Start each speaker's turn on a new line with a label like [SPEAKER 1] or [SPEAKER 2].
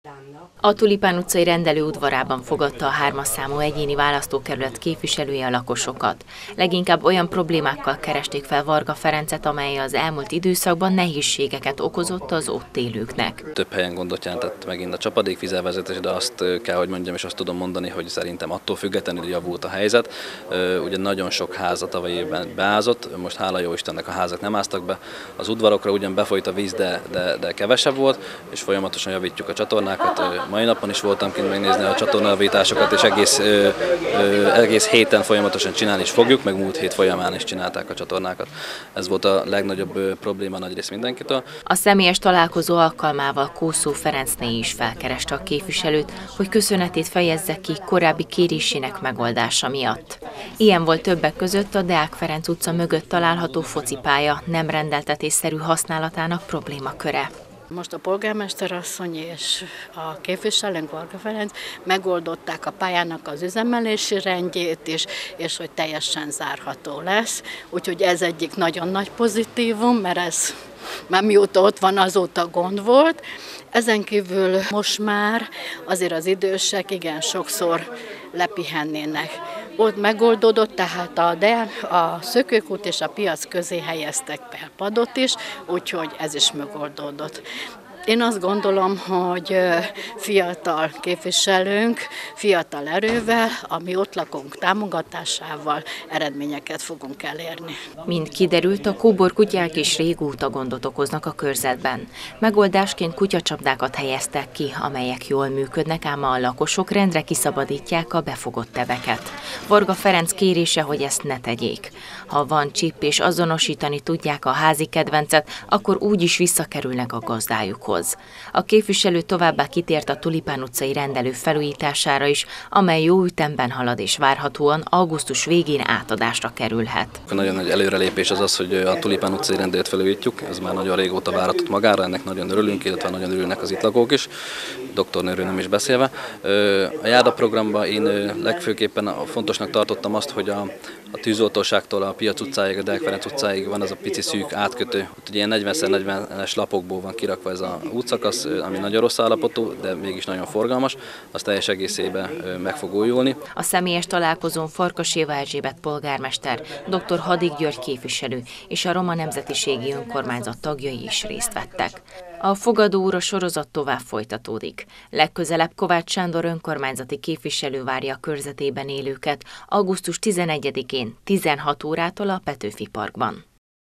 [SPEAKER 1] A Tulipán utcai rendelő udvarában fogadta a 3-as számú egyéni választókerület képviselője a lakosokat. Leginkább olyan problémákkal keresték fel Varga Ferencet, amely az elmúlt időszakban nehézségeket okozott az ott élőknek.
[SPEAKER 2] Több helyen gondot jelentett megint a csapadékvízelvezetés, de azt kell, hogy mondjam, és azt tudom mondani, hogy szerintem attól függetlenül javult a helyzet. Ugye nagyon sok ház a tavalyi évben beázott, most hála jó Istennek a házak nem áztak be. Az udvarokra ugyan befolyt a víz, de kevesebb volt, és folyamatosan javítjuk a csatornákat. Mai napon is voltam kint megnézni a csatornajavításokat, és egész héten folyamatosan csinálni is fogjuk, meg múlt hét folyamán is csinálták a csatornákat. Ez volt a legnagyobb probléma nagyrészt mindenkitől.
[SPEAKER 1] A személyes találkozó alkalmával Kószó Ferencné is felkereste a képviselőt, hogy köszönetét fejezze ki korábbi kérésének megoldása miatt. Ilyen volt többek között a Deák Ferenc utca mögött található focipálya nem rendeltetésszerű használatának problémaköre.
[SPEAKER 3] Most a polgármester asszony és a képviselőnk, Varga Ferenc megoldották a pályának az üzemelési rendjét is, és hogy teljesen zárható lesz. Úgyhogy ez egyik nagyon nagy pozitívum, mert ez már mióta ott van, azóta gond volt. Ezen kívül most már azért az idősek igen sokszor lepihennének. Ott megoldódott, tehát a Szökőkút és a piac közé helyeztek be padot is, úgyhogy ez is megoldódott. Én azt gondolom, hogy fiatal képviselőnk, fiatal erővel, ami ott lakónk támogatásával eredményeket fogunk elérni.
[SPEAKER 1] Mint kiderült, a kóborkutyák is régóta gondot okoznak a körzetben. Megoldásként kutyacsapdákat helyeztek ki, amelyek jól működnek, ám a lakosok rendre kiszabadítják a befogott teveket. Varga Ferenc kérése, hogy ezt ne tegyék. Ha van csip és azonosítani tudják a házi kedvencet, akkor úgy is visszakerülnek a gazdájukhoz. A képviselő továbbá kitért a Tulipán utcai rendelő felújítására is, amely jó ütemben halad és várhatóan augusztus végén átadásra kerülhet.
[SPEAKER 2] Nagyon nagy előrelépés az, hogy a Tulipán utcai rendelőt felújítjuk, ez már nagyon régóta várhatott magára, ennek nagyon örülünk, illetve nagyon örülnek az itt lakók is, doktornőről nem is beszélve. A Járda programban én legfőképpen fontosnak tartottam azt, hogy a Tűzoltóságtól a Piac utcáig, a Deák Ferenc utcáig van az a pici szűk átkötő. Ott ugye ilyen 40x40-es lapokból van kirakva ez a útszakasz, ami nagyon rossz állapotú, de mégis nagyon forgalmas, az teljes egészében meg fog újulni.
[SPEAKER 1] A személyes találkozón Farkas Éva Erzsébet polgármester, dr. Hadik György képviselő és a Roma Nemzetiségi Önkormányzat tagjai is részt vettek. A fogadóóra sorozat tovább folytatódik. Legközelebb Kovács Sándor önkormányzati képviselő várja a körzetében élőket augusztus 11-én 16 órától a Petőfi Parkban.